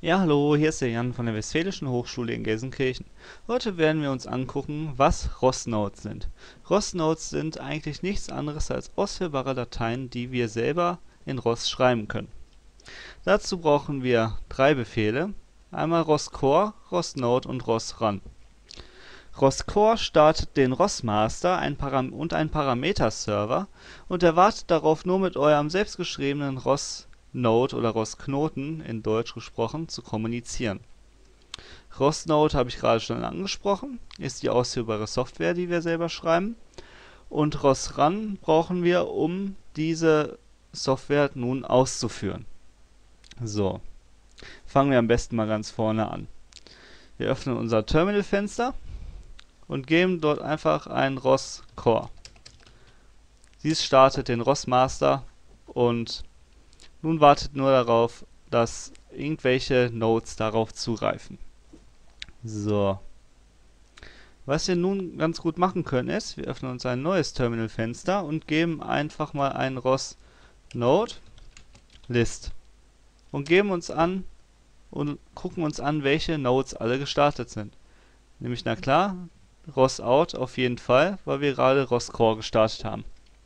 Ja, hallo, hier ist der Jan von der Westfälischen Hochschule in Gelsenkirchen. Heute werden wir uns angucken, was ROS-Nodes sind. ROS-Nodes sind eigentlich nichts anderes als ausführbare Dateien, die wir selber in ROS schreiben können. Dazu brauchen wir drei Befehle, einmal ROS-Core, ROS-Node und ROS-Run. ROS-Core startet den ROS-Master und einen Parameter-Server und erwartet darauf, nur mit eurem selbstgeschriebenen ROS-Node oder ROS-Knoten, in Deutsch gesprochen, zu kommunizieren. ROS-Node habe ich gerade schon angesprochen, ist die ausführbare Software, die wir selber schreiben. Und ROS-Run brauchen wir, um diese Software nun auszuführen. So, fangen wir am besten mal ganz vorne an. Wir öffnen unser Terminal-Fenster und geben dort einfach ein ROS-Core. Dies startet den ROS-Master und nun wartet nur darauf, dass irgendwelche Nodes darauf zugreifen. So. Was wir nun ganz gut machen können ist, wir öffnen uns ein neues Terminal-Fenster und geben einfach mal ein ROS-Node list und geben uns an und gucken uns an, welche Nodes alle gestartet sind. Nämlich, na klar, ROS-Out auf jeden Fall, weil wir gerade ROS-Core gestartet haben.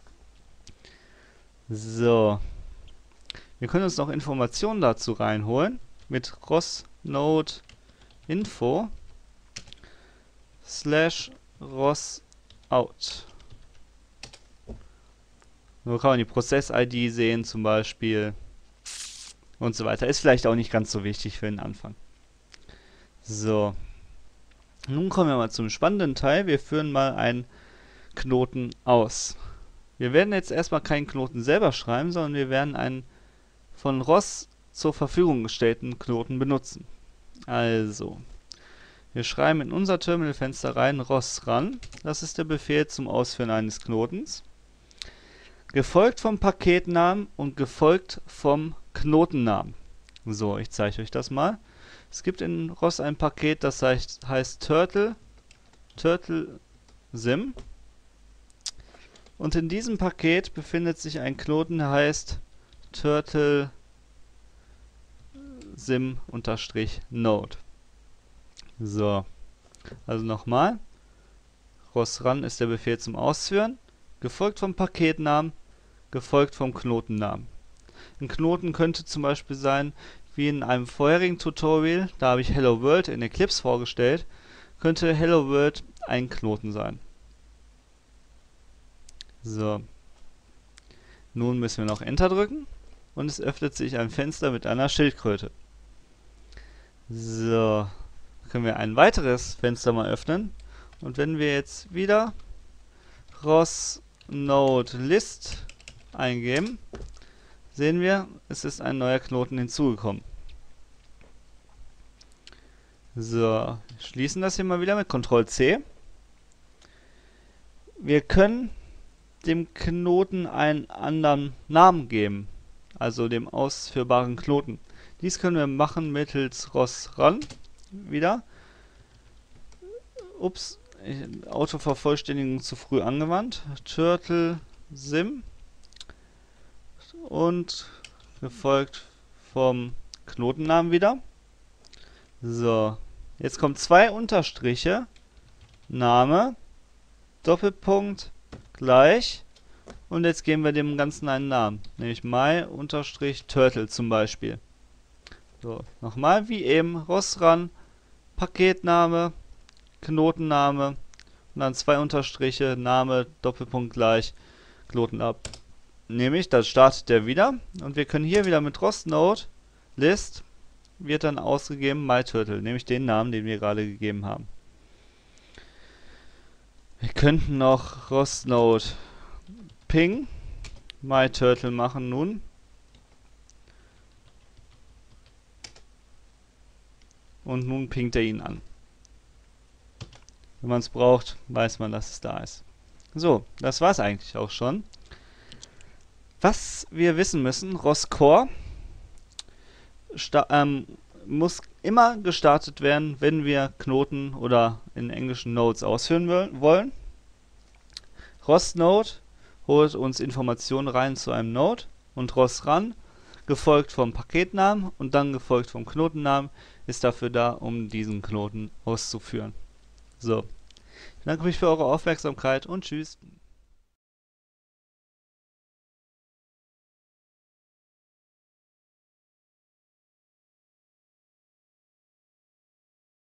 So. Wir können uns noch Informationen dazu reinholen mit ROS-Node info /ROS-Out. Nur kann man die Prozess-ID sehen zum Beispiel und so weiter. Ist vielleicht auch nicht ganz so wichtig für den Anfang. So. Nun kommen wir mal zum spannenden Teil. Wir führen mal einen Knoten aus. Wir werden jetzt erstmal keinen Knoten selber schreiben, sondern wir werden einen von ROS zur Verfügung gestellten Knoten benutzen. Also, wir schreiben in unser Terminalfenster rein ROS-Run. Das ist der Befehl zum Ausführen eines Knotens. Gefolgt vom Paketnamen und gefolgt vom Knotennamen. So, ich zeige euch das mal. Es gibt in ROS ein Paket, das heißt Turtle-Sim. Und in diesem Paket befindet sich ein Knoten, der heißt Turtle-Sim-Node. So, also nochmal. ROS-Run ist der Befehl zum Ausführen, gefolgt vom Paketnamen, gefolgt vom Knotennamen. Ein Knoten könnte zum Beispiel sein, wie in einem vorherigen Tutorial, da habe ich Hello World in Eclipse vorgestellt, könnte Hello World ein Knoten sein. So. Nun müssen wir noch Enter drücken und es öffnet sich ein Fenster mit einer Schildkröte. So. Können wir ein weiteres Fenster mal öffnen und wenn wir jetzt wieder ROS-Node list eingeben, sehen wir, es ist ein neuer Knoten hinzugekommen. So, schließen das hier mal wieder mit Ctrl+C. Wir können dem Knoten einen anderen Namen geben, also dem ausführbaren Knoten. Dies können wir machen mittels ROS-Run wieder. Ups, Autovervollständigung zu früh angewandt. Turtle-Sim und gefolgt vom Knotennamen wieder. So, jetzt kommen zwei Unterstriche, Name, Doppelpunkt, gleich und jetzt geben wir dem Ganzen einen Namen, nämlich my-turtle zum Beispiel. So, nochmal wie eben, ROS-Run, Paketname, Knotenname und dann zwei Unterstriche, Name, Doppelpunkt gleich, Knoten ab. Nämlich, das startet der wieder und wir können hier wieder mit ROS-Node list wird dann ausgegeben myturtle, nämlich den Namen, den wir gerade gegeben haben. Wir könnten noch ROS-Node ping myturtle machen nun. Und nun pingt er ihn an. Wenn man es braucht, weiß man, dass es da ist. So, das war es eigentlich auch schon. Was wir wissen müssen, ROS-Core muss immer gestartet werden, wenn wir Knoten oder in englischen Nodes ausführen wollen. ROS-Node holt uns Informationen rein zu einem Node und ROS-Run gefolgt vom Paketnamen und dann gefolgt vom Knotennamen, ist dafür da, um diesen Knoten auszuführen. So, ich bedanke mich für eure Aufmerksamkeit und tschüss.